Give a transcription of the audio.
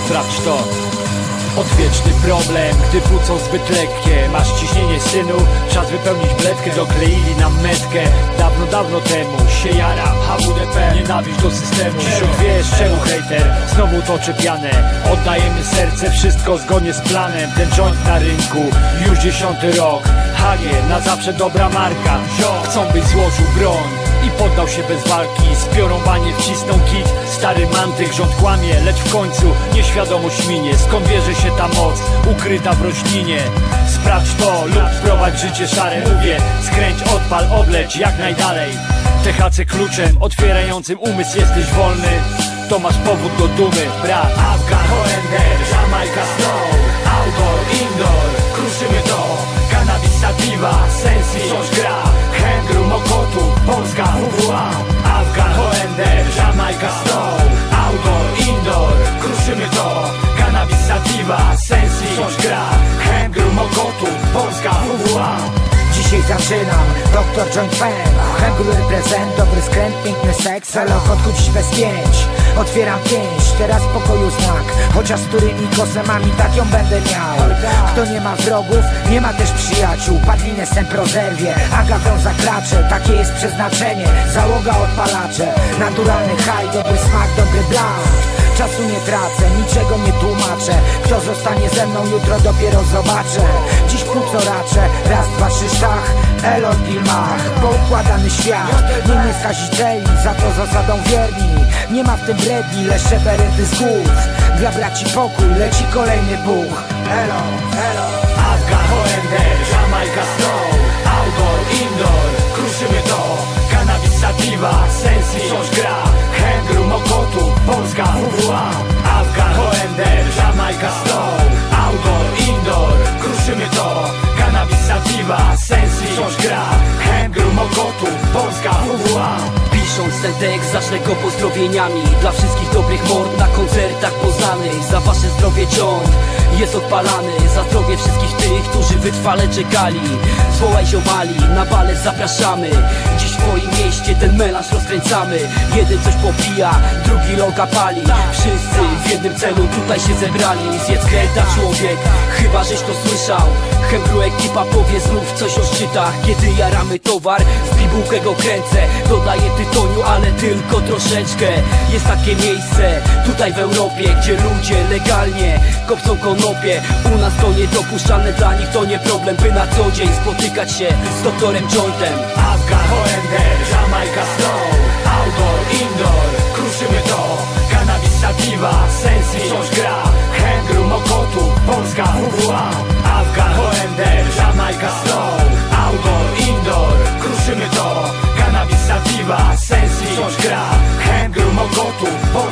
sprawdź to. Odwieczny problem, gdy płuco zbyt lekkie. Masz ciśnienie, synu, czas wypełnić bledkę. Dokleili nam metkę, dawno temu się jaram, HWDP, nienawiść do systemu. Dziś wiesz czemu hejter, znowu toczy pianę. Oddajemy serce, wszystko zgodnie z planem. Ten joint na rynku, już 10. rok. HG, na zawsze dobra marka. Chcą byś złożył broń i poddał się bez walki. Z piorą banie wcisnął kit. Stary mantyk, rząd kłamie, lecz w końcu nieświadomość minie. Skąd bierze się ta moc, ukryta w roślinie? Sprawdź to lub prowadź życie szare. Mówię, skręć, odpal, odleć jak najdalej. THC kluczem otwierającym umysł. Jesteś wolny, to masz powód do dumy. Brat, Afgan, Holender, Jamajka, Snow, outdoor, indoor, kruszymy to. Cannabis sativa, sensi, wciąż gra. Hendru, Mokotu, Polska, WWA. Afgan, Holender, Jamajka, Snow, outdoor, indoor, kruszymy to. Cannabis sativa, sensi, wciąż gra. Hendru, Mokotu, Polska, WWA. Dzisiaj zaczynam, Dr. Joint Fang. Hengru reprezent, dobry skręt, piękny seks. Celowodku dziś bez pięć. Otwieram pięć, teraz pokoju znak. Chociaż z którymi kosemami tak ją będę miał. Kto nie ma wrogów, nie ma też przyjaciół. Padlinę sęp rozerwie, agawią zakracze. Takie jest przeznaczenie, załoga odpalacze. Naturalny haj, dobry smak, dobry blanc. Czasu nie tracę, niczego nie tłumaczę. Kto zostanie ze mną, jutro dopiero zobaczę. Dziś płuco raczę, raz, dwa, trzy, szach. Elo, Dilmach, poukładany świat. Nie skazicieli, za to zasadą wierni. Nie ma w tym bredni, leszcze berety z głów. Dla braci pokój, leci kolejny buch. Elo, elo. Afgan, Holender, Jamajka, Snow, outdoor, indoor, kruszymy to. Cannabis sativa, sensi, wciąż gra. Hendru, Mokotu, Polska, WWA. Afgan, Holender, Jamajka, Snow, outdoor, indoor, kruszymy to. Cannabis sativa, sensi, wciąż gra. Hendru, Mokotu, Polska, WWA. Pisząc ten tekst zacznę go pozdrowieniami dla wszystkich dobrych mord na koncertach poznanych. Za wasze zdrowie joint jest odpalany. Za zdrowie wszystkich tych, którzy wytrwale czekali. Zwołaj ziomali, na balet zapraszamy. Dziś w twoim mieście ten melanż rozkręcamy. Jeden coś popija, drugi loga pali. Wszyscy w jednym celu tutaj się zebrali. Zjedz kreta człowiek, chyba żeś to słyszał. Hembru ekipa powie znów coś o szczytach. Kiedy jaramy towar, w bibułkę go kręcę. Dodaję tytoniu, ale tylko troszeczkę. Jest takie miejsce, tutaj w Europie, gdzie ludzie legalnie kopcą konopie. U nas to niedopuszczalne, dla nich to nie problem, by na co dzień spotykać się z doktorem Jointem. Afgan, Holender, Jamajka, Snow, outdoor, indoor, kruszymy to. Cannabis sativa, sensi, wciąż gra. Hendru, Mokotu, Polska, WWA. Afgan, Holender, Jamajka, Snow, outdoor, indoor, kruszymy to. Cannabis sativa, sensi, wciąż gra. Hendru, Mokotu, Polska.